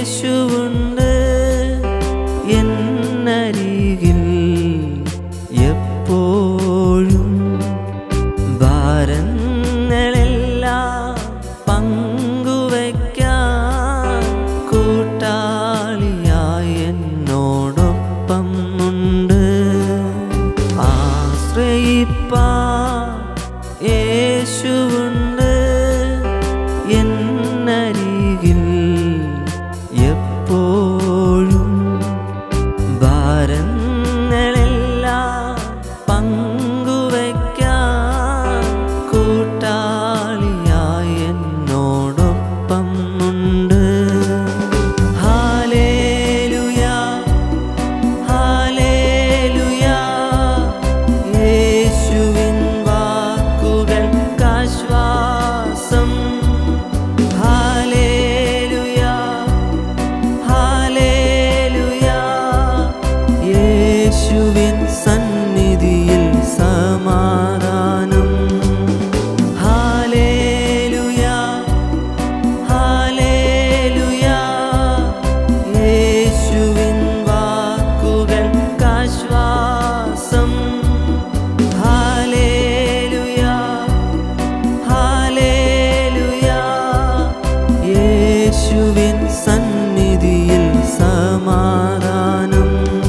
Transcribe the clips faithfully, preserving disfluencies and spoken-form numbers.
യേശുവുണ്ട് എന്നരികിൽ എപ്പോഴും ഭാരങ്ങളെല്ലാം പങ്കുവയ്ക്കാൻ കൂട്ടാളിയായി എന്നോടൊപ്പം ഉണ്ട്. ആശ്രയിപ്പാൻ യേശുവുണ്ട് എന്നരികിൽ എപ്പോഴും ഭാരങ്ങളെല്ലാം പങ്കുവയ്ക്കാൻ കൂട്ടാളിയായി എന്നോടൊപ്പം ഉണ്ട്. ഹല്ലേലൂയ ഹല്ലേലൂയ യേശുവിൻ വാക്കുകൾക്കാശ്വാസം. ഹല്ലേലൂയ ഹല്ലേലൂയ യേശുവിൻ സന്നിധിയിൽ സമാധാനം. ഹല്ലേലൂയ ഹല്ലേലൂയ യേശുവിൻ വാക്കുകൾക്കാശ്വാസം. ഹല്ലേലൂയ ഹല്ലേലൂയ യേശുവിൻ സന്നിധിയിൽ സമാധാനം.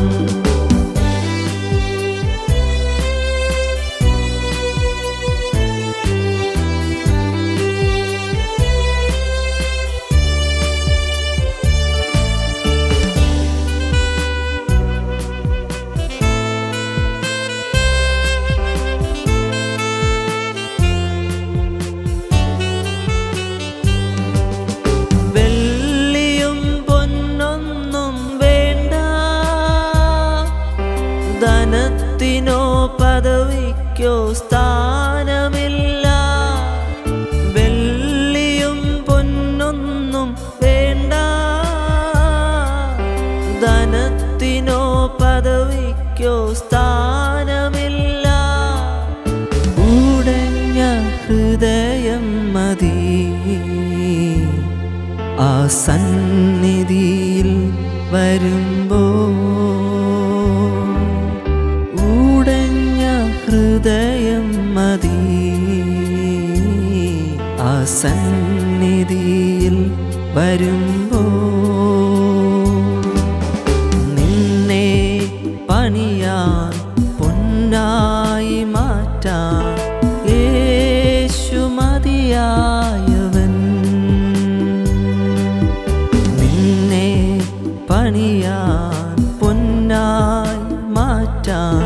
വെള്ളിയും പൊന്നൊന്നും വേണ്ട, ധനത്തിനോ പദവിക്കോ സ്ഥാനമില്ല. വെള്ളിയും പൊന്നൊന്നും വേണ്ട, ധനത്തിനോ പദവിക്കോ സ്ഥാനമില്ല. ഉടഞ്ഞ ഹൃദയം മതി ആ സന്നിധിയിൽ വരുമ്പോൾ. ഉടഞ്ഞ ഹൃദയം മതി ആ സന്നിധിയിൽ വരുമ്പോൾ. നിന്നെ പണിയാൻ പൊന്നായി മാറ്റാൻ യേശു മതിയായവൻ. നിന്നെ പണിയാൻ പൊന്നായി മാറ്റാൻ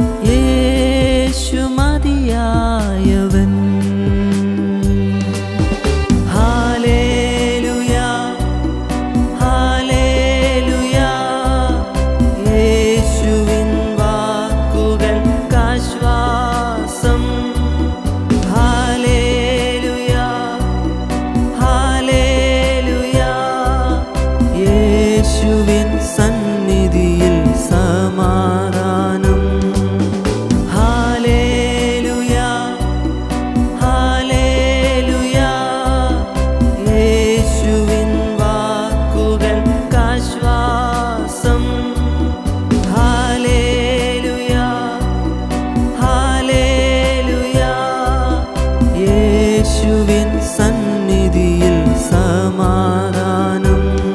യേശു മതിയായവൻ. ഹല്ലേലൂയ ഹല്ലേലൂയ യേശുവിൻ വാക്കുകൾക്കാശ്വാസം. ഹല്ലേലൂയ ഹല്ലേലൂയ യേശുവിൻ സന്നിധിയിൽ സമാധാനം. ഹല്ലേലൂയ ഹല്ലേലൂയ യേശുവിൻ വാക്കുകൾക്കാശ്വാസം. ഹല്ലേലൂയ ഹല്ലേലൂയ യേശുവിൻ സന്നിധിയിൽ സമാധാനം.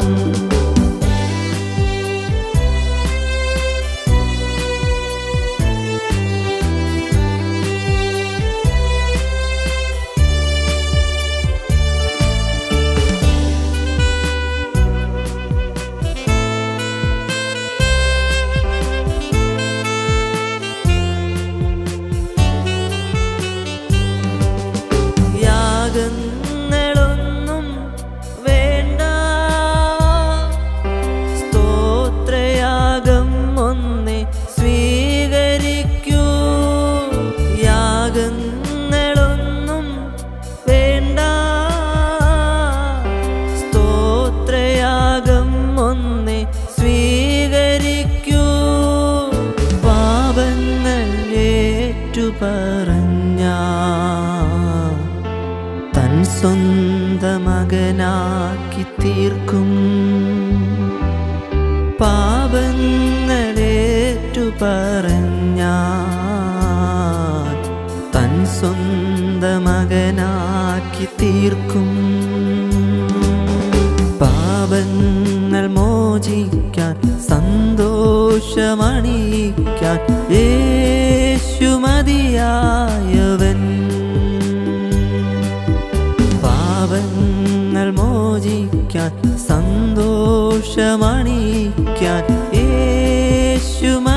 യാഗങ്ങളൊന്നും വേണ്ട, സ്തോത്രയാഗം ഒന്നേ സ്വീകരിക്കൂ. യാഗങ്ങളൊന്നും വേണ്ട, സ്തോത്രയാഗം ഒന്നേ സ്വീകരിക്കൂ. പാപങ്ങൾ ഏറ്റുപറഞ്ഞ തൻ സ്വന്തം മകനാക്കി തീർക്കും. പാപങ്ങളേറ്റു പറഞ്ഞാൽ തൻ സ്വന്തം മകനാക്കി തീർക്കും. പാപങ്ങൾ മോചിക്കാൻ സന്തോഷമണിയിക്കാൻ യേശു മതിയായവൻ. പാപങ്ങൾ മോചിക്കാൻ സന്തോഷമണിയിക്കാൻ യേശു